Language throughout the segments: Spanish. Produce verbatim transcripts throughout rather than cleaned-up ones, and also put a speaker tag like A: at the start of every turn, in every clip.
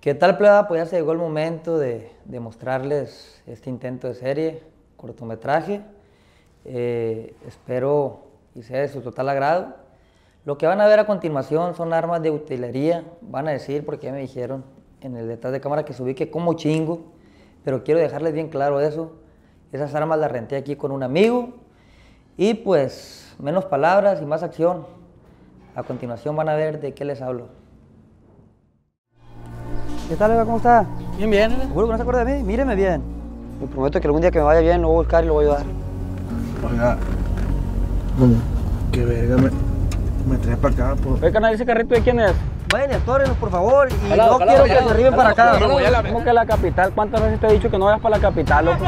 A: ¿Qué tal, pleba? Pues ya se llegó el momento de, de mostrarles este intento de serie, cortometraje. Eh, espero y sea de su total agrado. Lo que van a ver a continuación son armas de utilería. Van a decir, porque ya me dijeron en el detrás de cámara que se ubique como chingo, pero quiero dejarles bien claro eso. Esas armas las renté aquí con un amigo y pues menos palabras y más acción. A continuación van a ver de qué les hablo. ¿Qué tal, Eva? ¿Cómo está?
B: Bien, bien.
A: ¿Seguro que no se acuerda de mí? Míreme bien. Me prometo que algún día que me vaya bien lo voy a buscar y lo voy a ayudar.
C: Oiga, qué verga, me, me trae para acá, pues.
B: Oye, canal, ¿ese carrito de quién es?
A: Vayan, atórenos, por favor, y
B: Jalado,
A: no
B: jalado,
A: quiero que
B: jalado,
A: se arriben para acá.
B: jalado, voy a la- ¿Cómo que la capital? ¿Cuántas veces te he dicho que no vayas para la capital, loco?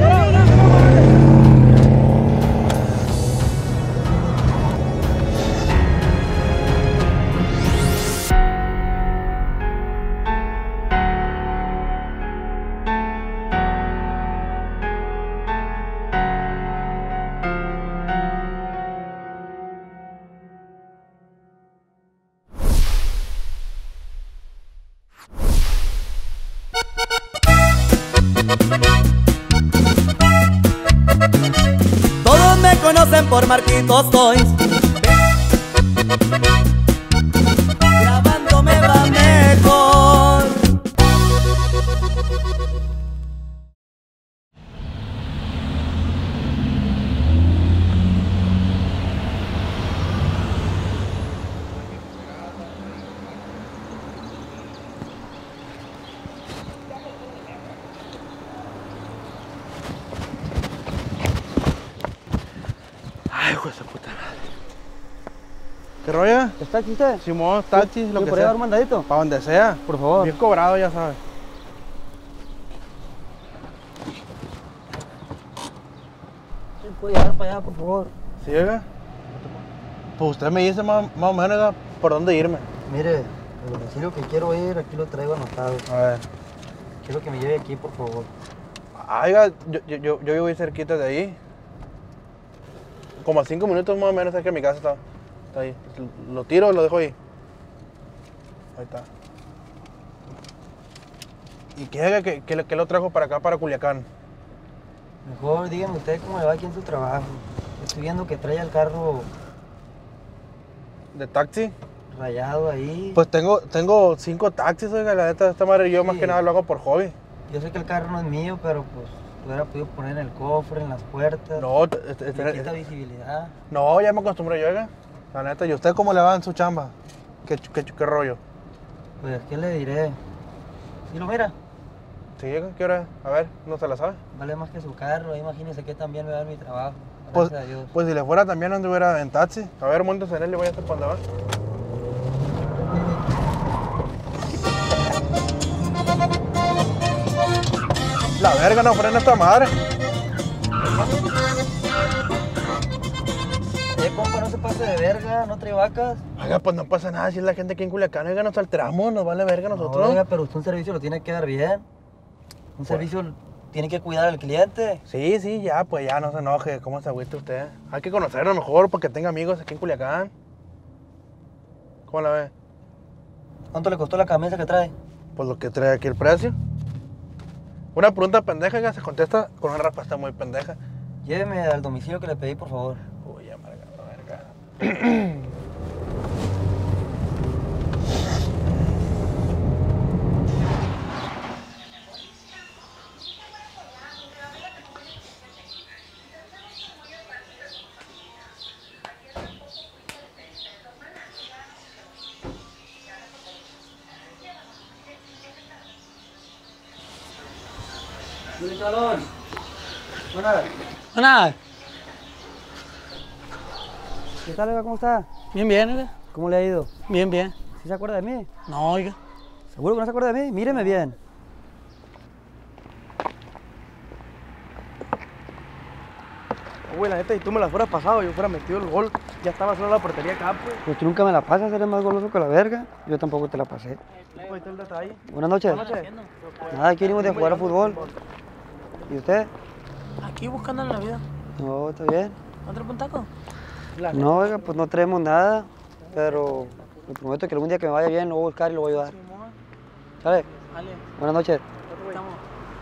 D: Todos me conocen por Marquitos Toys. Grabando me va mejor.
C: Ay, hijo de esa puta madre. ¿Qué rollo?
A: ¿Está aquí usted?
C: Simón, taxi, lo
A: ¿Me
C: que
A: podría dar
C: sea.
A: un mandadito?
C: Para donde sea.
A: Por favor.
C: Bien cobrado, ya sabes.
A: ¿Sí puede llevar para allá, por favor?
C: ¿Sí, oiga? Pues usted me dice más, más o menos, oiga, por dónde irme.
A: Mire, el domicilio que quiero ir, aquí lo traigo anotado.
C: A ver.
A: Quiero que me lleve aquí, por favor.
C: Ah, oiga, yo, yo, yo, yo vivo ahí cerquita de ahí. Como a cinco minutos más o menos cerca de mi casa está. Está ahí. Lo tiro o lo dejo ahí. Ahí está. ¿Y qué, oiga, que, que, que lo trajo para acá, para Culiacán?
A: Mejor dígame usted cómo le va aquí en su trabajo. Estoy viendo que trae el carro
C: ¿De taxi?
A: rayado ahí.
C: Pues tengo, tengo cinco taxis, oiga, la neta, esta madre yo más
A: Sí.
C: que nada lo hago por hobby.
A: Yo sé que el carro no es mío, pero pues lo hubiera podido poner en el cofre, en las puertas.
C: No, este, este-
A: Le quita visibilidad.
C: no, ya me acostumbré yo, oiga. La neta, ¿y usted cómo le va en su chamba? ¿Qué, ch- qué, ch- qué rollo?
A: Pues, ¿qué le diré? Si lo mira,
C: ¿Sí, oiga? ¿Qué hora es? A ver, ¿no se la sabe?
A: vale más que su carro. Imagínese que también me da mi trabajo.
C: Pues,
A: Gracias a Dios.
C: pues si le fuera también anduviera en taxi. A ver, montes en él y voy a hacer para dónde va. La verga, no frena esta madre.
A: Eh, compa, no se pase de verga, no trae vacas.
C: Oiga, pues no pasa nada, si es la gente aquí en Culiacán, oiga, nos alteramos, nos vale verga a nosotros.
A: No, oiga, pero usted un servicio lo tiene que dar bien. Un servicio tiene que cuidar al cliente.
C: Sí, sí, ya, pues ya, no se enoje, ¿cómo se agüita usted? Hay que conocerlo mejor porque tenga amigos aquí en Culiacán. ¿Cómo la ve?
A: ¿Cuánto le costó la camisa que trae?
C: Pues lo que trae aquí el precio. Una pregunta pendeja que se contesta con una respuesta muy pendeja.
A: Lléveme al domicilio que le pedí, por favor.
C: Uy, amarga, verga.
A: Luis Salón. Buenas.
B: Buenas.
A: ¿Qué tal, Eva? ¿Cómo está?
B: Bien, bien, oiga.
A: ¿Cómo le ha ido?
B: Bien, bien.
A: ¿Sí se acuerda de mí?
B: No, oiga.
A: ¿Seguro que no se acuerda de mí? Míreme bien.
C: Güey, la neta, si tú me las fueras pasado, yo fuera metido el gol. Ya estaba solo la portería acá, pues.
A: Pues tú nunca me la pasas, eres más goloso que la verga. Yo tampoco te la pasé.
C: Ahí está el detalle.
A: Buenas noches.
C: Buenas noches.
A: Nada, aquí venimos de jugar a fútbol. ¿Y usted?
B: Aquí buscando en la vida.
A: No, está bien.
B: ¿Otro puntaco?
A: No, oiga, pues no traemos nada, pero me prometo que algún día que me vaya bien lo voy a buscar y lo voy a ayudar. ¿Sale?
B: Vale.
A: Buenas noches.
B: Estamos.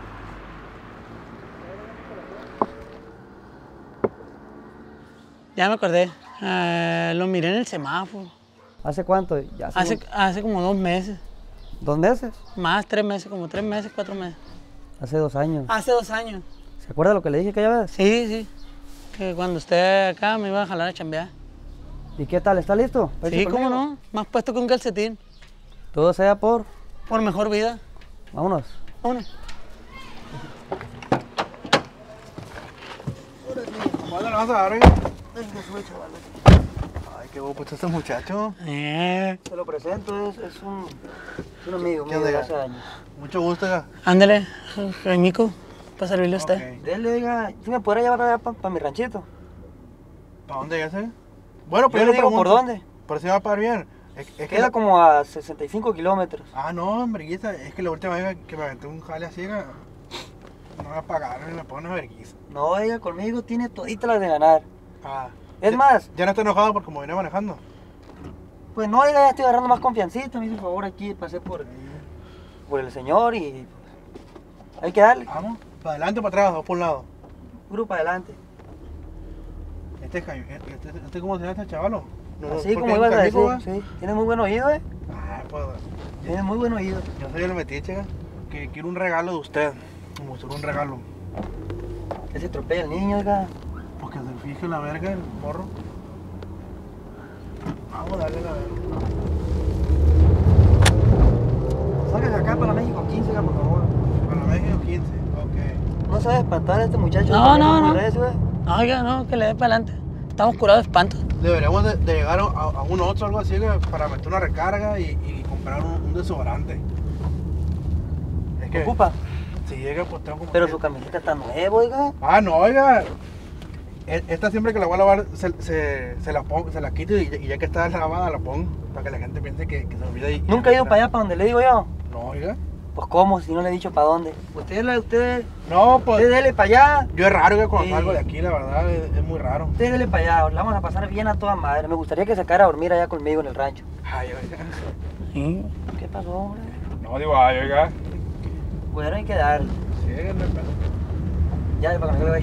B: Ya me acordé. Eh, lo miré en el semáforo.
A: ¿Hace cuánto? Ya hace,
B: Hace,
A: un-
B: hace como dos meses.
A: ¿Dos meses?
B: Más, tres meses, como tres meses, cuatro meses.
A: Hace dos años.
B: Hace dos años.
A: ¿Se acuerda lo que le dije aquella vez?
B: Sí, sí. Que cuando esté acá me iba a jalar a chambear.
A: ¿Y qué tal? ¿Está listo? ¿Va a irse
B: Sí, cómo
A: conmigo?
B: no. Más puesto que un calcetín.
A: Todo sea por...
B: Por mejor vida.
A: Vámonos.
B: Vámonos.
C: ¿Cuándo le vas a dar, eh? Ay, qué guapo está este muchacho.
B: Eh.
A: Se lo presento, es, es un, es un amigo
C: ¿Qué
A: mío
C: onda,
A: de
C: ya?
A: hace años.
C: Mucho gusto, oiga.
B: Ándale, Jaimico, para servirle a usted.
C: Ok.
A: Dele, oiga, ¿sí me podrá llevar allá para mi ranchito?
C: ¿Para dónde ya sé? Bueno,
A: Yo
C: pero
A: le digo, ¿por dónde?
C: Por si va a pagar bien. Es, es que
A: Queda
C: la-
A: como a sesenta y cinco kilómetros.
C: Ah, no, hombriguiza, es que la última vez que me aventé un jale así, oiga, no me pagaron y me ponen una vergüenza.
A: No, oiga, conmigo tiene todita las de ganar.
C: Ah.
A: Es
C: ya-
A: más,
C: Ya no está enojado porque como venía manejando.
A: pues no, oiga, ya estoy agarrando más confiancita. Me hizo el favor aquí, pasé por, por el señor y hay que darle.
C: Vamos, para adelante o para atrás, o por un lado.
A: Grupo adelante.
C: Este es Jaime, este, este, este ¿cómo se llama este chavalo? No,
A: Así
C: ¿por
A: como
C: qué?
A: ibas a
C: ¿Canico,
A: decir.
C: va?
A: Sí, tiene muy buen oído, eh.
C: Ah, pues,
A: Tiene muy buen oído.
C: yo soy el metiche, oiga, que quiero un regalo de usted. Me gustaría un regalo.
A: Que se atropella el niño, oiga.
C: Pues que se fije la verga el morro. Vamos a darle la verga.
A: Sáquese acá para la México quince, oiga, por favor.
C: Para México quince, ok.
A: No se va a espantar a este muchacho.
B: No,
A: que
B: no,
A: es muy
B: no.
A: recio, eh.
B: Oiga, no, que le dé para adelante. Estamos curados de espanto.
C: Deberíamos de, de llegar a, a un Oxxo o algo así oiga, para meter una recarga y, y comprar un, un desodorante. Es que...
A: ¿Ocupa?
C: Si llega, pues tengo como...
A: Pero
C: que-
A: su camiseta está nueva, oiga.
C: Ah, no, oiga. E- Esta siempre que la voy a lavar, se, se, se la pongo, se la quito y, y ya que está lavada la pongo. Para que la gente piense que, que se olvida y...
A: Nunca he ido para allá, para donde le digo yo.
C: No, oiga.
A: Pues cómo, si no le he dicho para dónde. Usted, la- usted,
C: No, pues...
A: usted dele para allá.
C: Yo es raro que cuando
A: Sí.
C: salgo de aquí, la verdad, es, es muy raro.
A: Usted dele para allá. La vamos a pasar bien a toda madre. Me gustaría que se quedara a dormir allá conmigo en el rancho.
C: Ay, oiga.
B: Sí.
A: ¿Qué pasó, hombre?
C: No, digo, ay, oiga.
A: Bueno, hay que dar.
C: Sí, no hay pedo.
A: Ya, para que no me vaya.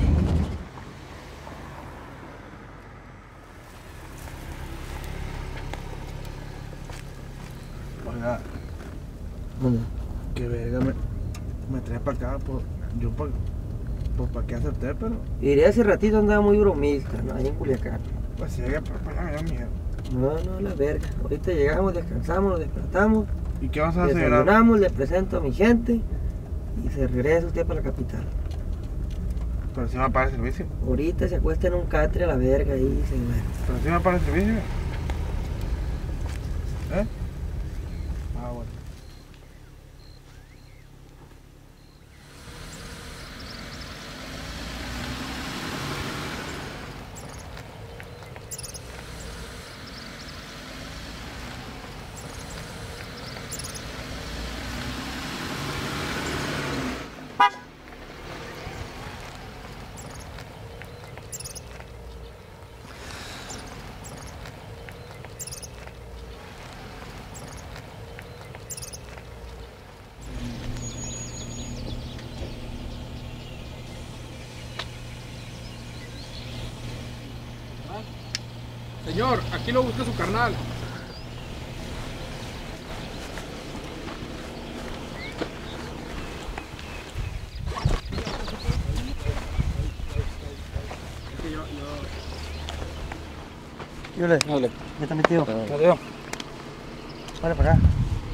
C: Oiga,
A: ¿Dónde?
C: que verga me, me trae para acá, pues, yo pues, pues para qué acepté, pero,
A: Iré hace ratito andaba muy bromista, ¿no? Ahí en Culiacán.
C: pues si llega para allá me da miedo.
A: No, no, la verga. Ahorita llegamos, descansamos, nos despertamos,
C: ¿Y qué vas a hacer?
A: desayunamos, le presento a mi gente y se regresa usted para la capital.
C: Pero si me para el servicio.
A: Ahorita se acuesta en un catre a la verga ahí y se duerme.
C: Pero si me para el servicio. ¿Eh? Ah, bueno.
E: Señor, aquí lo busca su carnal.
A: Yo le.
B: Dale.
A: Ya está metido.
B: Adiós.
A: Vale, para acá.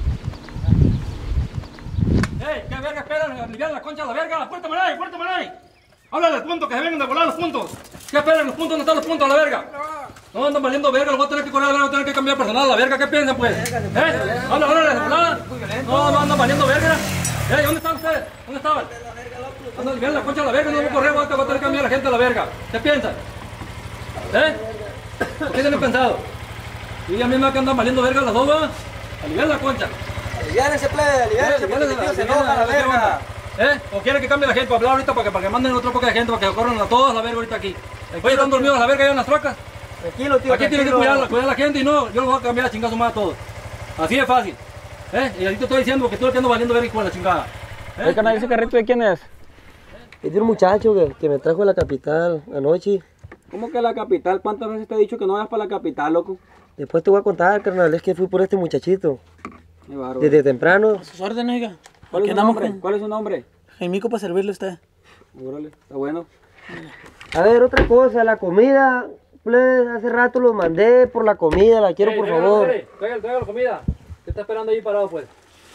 E: ¡Ey! ¿Qué verga esperan? Aliviar la concha a la verga. ¡Puértamela ahí! ¡Puértamela ahí! Háblale al punto, que se vengan de volar los puntos. ¿Qué esperan los puntos? ¿Dónde están los puntos a la verga? No andan valiendo verga, los voy a tener que correr a la verga, voy a tener que cambiar personal a la verga. ¿Qué piensan, pues? ¿Eh? Habla, háblale, habla. No, no andan valiendo verga. ¡Ey! ¿Dónde están ustedes? ¿Dónde estaban? Andan aliviando la concha a la verga, no voy a correr, voy a tener que cambiar a la gente a la verga. ¿Qué piensan? ¿Eh? ¿Qué tienen pensado? Y ella misma que andan valiendo verga las dos, ¿va? Aliviar la concha.
A: Aliviánense, plebe, aliviánense, porque el tío se enoja a la verga.
E: ¿Eh? ¿O quiere que cambie la gente para hablar ahorita para que, para que manden otro poco de gente, para que corran a todos a la verga ahorita aquí? Oye, están dormidos a la verga allá en las trocas.
A: Tranquilo, tío.
E: Aquí tienen que
A: tranquilo.
E: cuidar, cuidar a la gente y no, yo los voy a cambiar a chingar a su madre a todos. Así de fácil. ¿Eh? Y ahí te estoy diciendo que tú le ando valiendo verga con la chingada. ¿Eh?
B: Oye, carnal, ¿ese carrito de quién es?
A: Es de un muchacho que, que me trajo de la capital anoche.
B: ¿Cómo que la capital? ¿Cuántas veces te he dicho que no vayas para la capital, loco?
A: Después te voy a contar, carnal, es que fui por este muchachito.
B: Qué bárbaro.
A: Desde temprano.
F: Sus órdenes, oiga.
B: ¿Cuál es
F: Aquí
B: su
F: andamos
B: nombre?
F: con
B: ¿Cuál es su nombre?
F: Jaimico para servirle a usted.
B: Órale, está bueno.
A: A ver, otra cosa, la comida, plebe, hace rato los mandé por la comida, la quiero
E: Ey,
A: por
E: tráigalo,
A: favor.
E: ey, Tráigalo, tráigalo la comida. ¿Qué está esperando ahí parado, pues?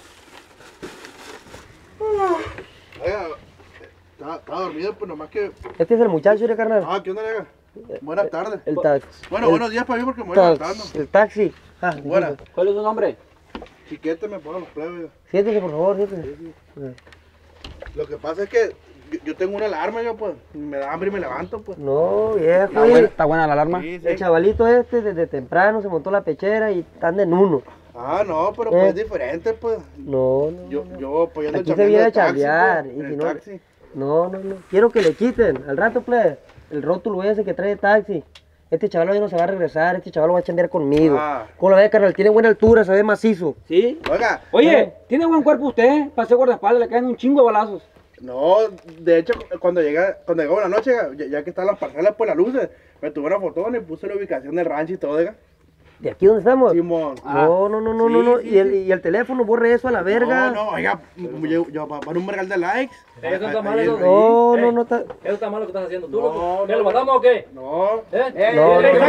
C: Oiga, estaba, estaba dormido, pues nomás que.
A: Este es el muchacho, ¿eh, carnal?
C: Ah, ¿qué onda, lega? Buenas tardes.
A: El taxi.
C: Bueno,
A: el
C: buenos días para mí porque me voy
A: tax-
C: levantando.
A: El taxi. Ah,
C: Buena.
A: disculpe.
B: ¿Cuál es su nombre?
C: Chiquete me pongo los plebes.
A: Siéntese, por favor, siéntese.
C: Lo que pasa es que yo, yo tengo una alarma, yo pues. Me da hambre y me levanto, pues.
A: No, viejo.
B: Está buena, está buena la alarma.
C: Sí, sí.
A: El chavalito este desde temprano se montó la pechera y están en uno.
C: Ah, no, pero
A: Eh.
C: pues es diferente, pues.
A: No, no.
C: Yo,
A: no.
C: yo apoyando
A: Aquí se viene a chambear, y
C: en
A: si
C: el
A: no-
C: taxi.
A: No, no, no. Quiero que le quiten. Al rato, plebe, el rótulo ese que trae taxi. Este chaval hoy no se va a regresar, este chaval lo va a chambear conmigo.
C: Ah.
A: ¿Cómo la ve, carnal? Tiene buena altura, se ve macizo.
B: ¿Sí?
C: Oiga,
B: Oye,
A: Eh.
B: ¿tiene buen cuerpo usted? Para ser guardaespaldas, le caen un chingo de balazos.
C: no, de hecho, cuando llega, cuando llegó la noche, ya, ya que están las parcelas por las luces, me tomé una fotona y puse la ubicación del rancho y todo, oiga.
A: ¿De aquí donde estamos?
C: Simón.
A: No, no, no, no,
C: Sí,
A: no, no.
C: sí,
A: y, el,
C: sí.
A: y el teléfono, borre eso a la verga.
C: No, no, oiga, yo, yo, para un vergal de likes.
E: Eso está
C: Ahí-
E: mal,
C: ahí-
E: eso.
C: ahí-
A: No,
E: Ey.
A: no, no está.
E: Eso está mal lo que estás haciendo. ¿Tú
C: No,
E: loco? ¿Qué,
C: no,
E: lo
C: no.
E: matamos o qué?
C: No.
E: ¿Eh?
A: No, no, no.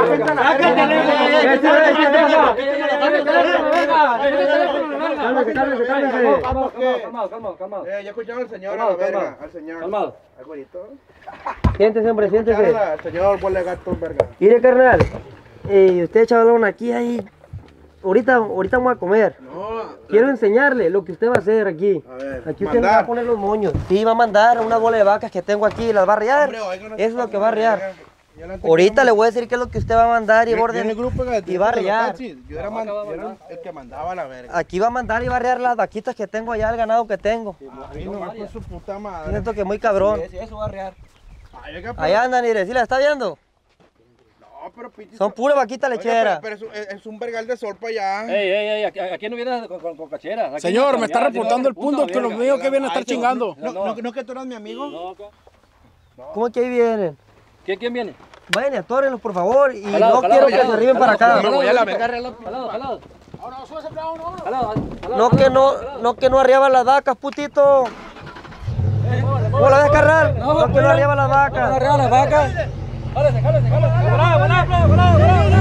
A: Cálmese, cálmese, cálmese.
E: Calmado, calmado, calmado.
C: Eh, ya escucharon al señor,
E: Calmado,
C: a la verga,
E: calmado.
C: al señor.
E: Calmado.
C: Al güerito.
A: Siéntese, hombre, siéntese.
C: Escucharon al señor, ponle gato, verga.
A: Mire, carnal. Y usted, chavalón, aquí, ahí. Ahorita, ahorita vamos a comer.
C: No,
A: Quiero enseñarle lo que usted va a hacer aquí.
C: A ver,
A: Aquí usted
C: mandar.
A: va a poner los moños. Sí, va a mandar una bola de vacas que tengo aquí, las va a arriar.
C: hombre, oiga, no
A: Eso es lo
C: se
A: que va a
C: pase de
A: arriar.
C: verga. Ya la
A: Ahorita le
C: tengo.
A: voy a decir qué es lo que usted va a mandar y
C: Yo- yo
A: orden.
C: en el grupo de-
A: y va a
C: de los
A: arriar.
C: taxis, Yo era, man- yo era el que mandaba la verga.
A: Aquí va a mandar y va a arriar las vaquitas que tengo allá, el ganado que tengo.
C: Ahí nomás con su puta madre.
A: Siento que muy cabrón.
B: Eso va a arrear.
C: Ay, oiga, pero-
A: Allá andan, mire, ¿sí la está viendo?
C: No, pero pitito.
A: Son puras vaquitas
C: Oiga,
A: lecheras.
C: Pero, pero es, un- es un vergal de sol para allá.
E: Ey, ey, ey, aquí, aquí no vienes con, con, con cacheras. Aquí
F: Señor,
E: no
F: me está
E: cambiar,
F: reportando el
E: puta
F: punto que los
E: verga.
F: míos que vienen a estar
C: Ay, señor,
F: chingando.
C: No, no, no, que tú eras mi amigo.
E: No, ¿qué?
A: ¿Cómo que ahí vienen?
E: ¿Quién, quién viene?
A: Vayan y atórenlos, por favor. Y
E: Jalado,
A: no
E: jalado,
A: quiero que
E: jalado,
A: se arriben para acá.
E: jalado,
C: Me voy a la verga.
E: Jalado, jalado. Jalado, jalado,
A: No que no, no que no arriaban las vacas, putito. ¿Cómo la ves, carnal? No que no arriaban las vacas.
B: Arrear las vacas.
E: Jálese, jálese, jálese. Volá, volá, volá, volá, volá.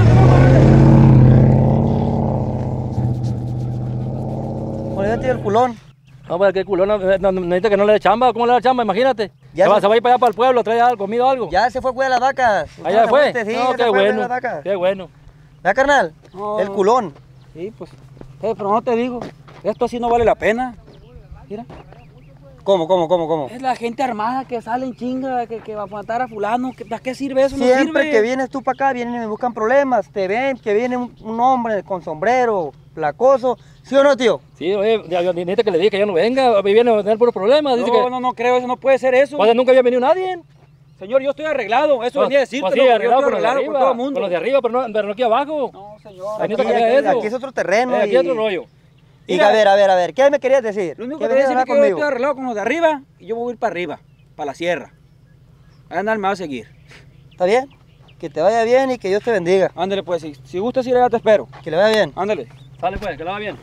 A: Ponete el culón.
E: No, pues qué culón, no, no, no, necesita que no le dé chamba. ¿Cómo le da chamba? Imagínate.
A: Ya
E: se, va,
A: se-
E: se va a ir para allá para el pueblo, trae algo, comido algo.
A: Ya se fue a cuidar las vacas.
E: Allá
A: No,
E: fue.
A: se Sí,
E: no,
A: ya se
E: qué
A: fue a cuidar
E: bueno.
A: las vacas.
E: Qué bueno.
A: ¿Ya, carnal?
B: No.
A: El culón.
B: Sí, pues. Eh, pero no te digo, esto así no vale la pena. Mira,
A: ¿Cómo, cómo, cómo, cómo?
B: es la gente armada que sale en chinga, que, que va a matar a fulano. que- ¿Para qué sirve eso? No
A: Siempre
B: sirve.
A: que vienes tú para acá, vienen y me buscan problemas. Te ven que viene un, un hombre con sombrero, placoso. ¿Sí o no, tío?
E: Sí, oye, ya- ya- necesita que le diga que ya no venga. Viene a tener puros problemas. Dice
B: No,
E: que
B: no, no creo, eso no puede ser eso.
E: pues, nunca había venido nadie.
B: Señor, yo estoy arreglado, eso
E: Pues-
B: venía a decirte,
E: pues sí,
B: loco, yo
E: arreglado
B: estoy
E: con los de
B: arreglado
E: arriba,
B: con todo el mundo.
E: con los de arriba, pero no, pero no aquí abajo.
B: No, señor.
E: Aquí-
A: Aquí,
E: que vea
A: aquí-
E: eso.
A: aquí es otro terreno.
E: Eh, aquí
A: y-
E: otro rollo.
A: Y
B: Mira.
A: a ver, a ver, a ver, ¿qué me querías decir?
B: Lo único
A: ¿Que
B: que te voy a
A: venías
B: decir
A: a
B: es que yo
A: hablar
B: estoy arreglado con los de arriba y yo voy a ir para arriba, para la sierra. Ándale, me va a seguir.
A: ¿Está bien? Que te vaya bien y que Dios te bendiga.
B: Ándale, pues, si, si gustas ir allá te espero.
A: Que le vaya bien.
B: Ándale.
E: Sale pues, que le va bien.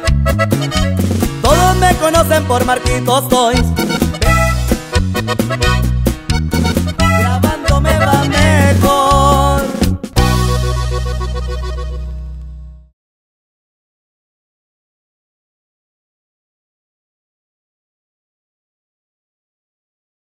D: Todos me conocen por Marquitos Toys.